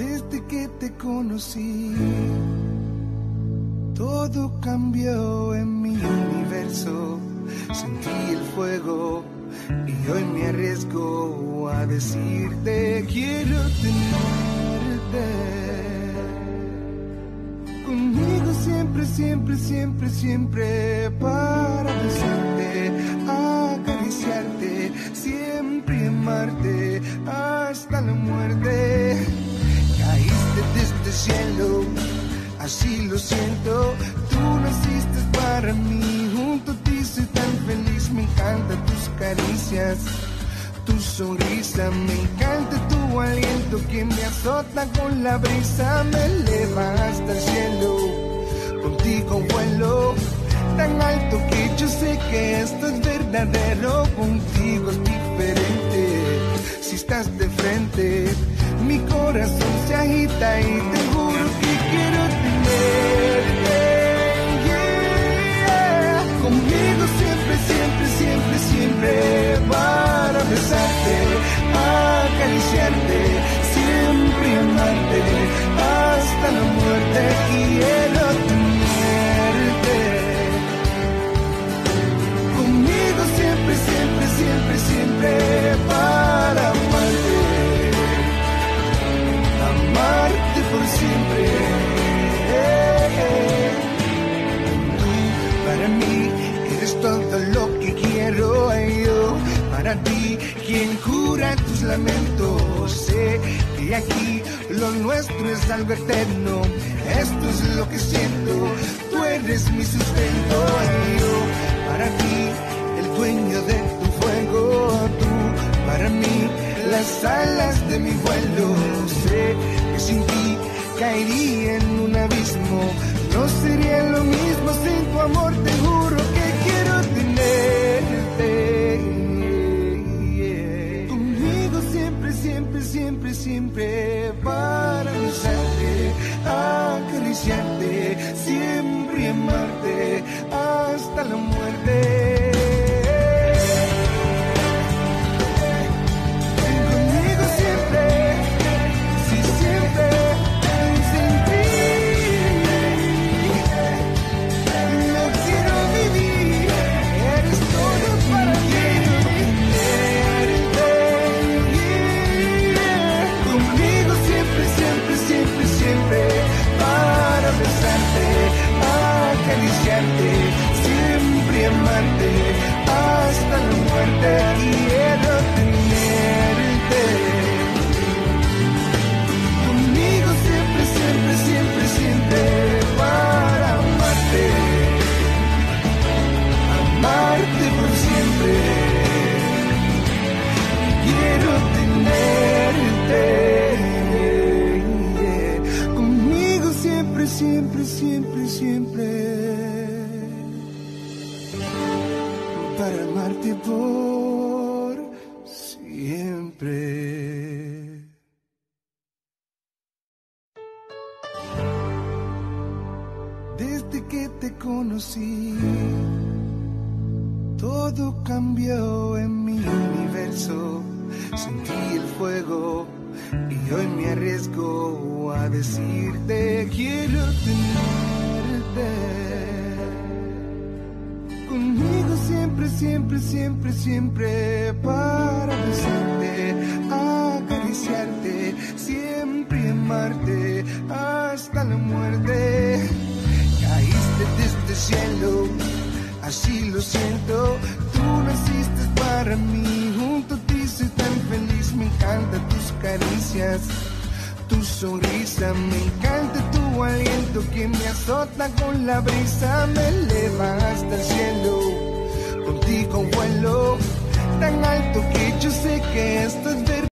Desde que te conocí, todo cambió en mi universo. Sentí el fuego y hoy me arriesgo a decirte: quiero tenerte conmigo siempre, siempre, siempre, siempre, para besarte, acariciarte, siempre amarte hasta la muerte. Caíste desde el cielo, así lo siento. Tú naciste para mí, junto a ti soy tan feliz. Me encantan tus caricias, tu sonrisa, me encanta tu aliento que me azota con la brisa. Me eleva hasta el cielo, contigo vuelo tan alto que yo sé que esto es verdadero. Contigo es diferente, si estás de frente mi corazón se agita y te juro que quiero tenerte, yeah. Conmigo siempre, siempre, siempre, siempre, para besarte, acariciarte, siempre amarte hasta la muerte. Quiero tenerte conmigo siempre, siempre, siempre, siempre, para amarte, amarte por siempre. Tú para mí eres todo lo que quiero yo, para ti quien cura tus lamentos. Sé que aquí lo nuestro es algo eterno, esto es lo que siento, tú eres mi sustento. Yo para ti el dueño de tu fuego, tú para mí las alas de mi vuelo. Sé que sin ti caería en un abismo, no sería lo mismo sin tu amor. Te juro que quiero tenerte, yeah. Conmigo siempre, siempre, siempre, siempre, para besarte, acariciarte, siempre amarte hasta la muerte. Acariciarte, siempre amarte hasta la muerte. Quiero tenerte conmigo siempre, siempre, siempre, siempre, para amarte, amarte por siempre. Quiero tenerte conmigo siempre, siempre, siempre, siempre, para amarte por siempre. Desde que te conocí, todo cambió en mi universo. Sentí el fuego y hoy me arriesgo a decirte: quiero tenerte conmigo siempre, siempre, siempre, siempre, para besarte, acariciarte, siempre amarte hasta la muerte. Caíste desde el cielo, así lo siento. Tú naciste para mí, junto a ti soy tan feliz. Me encantan tus caricias, tu sonrisa, me encanta tu aliento que me azota con la brisa. Me eleva hasta el cielo, contigo vuelo tan alto que yo sé que esto es verdad.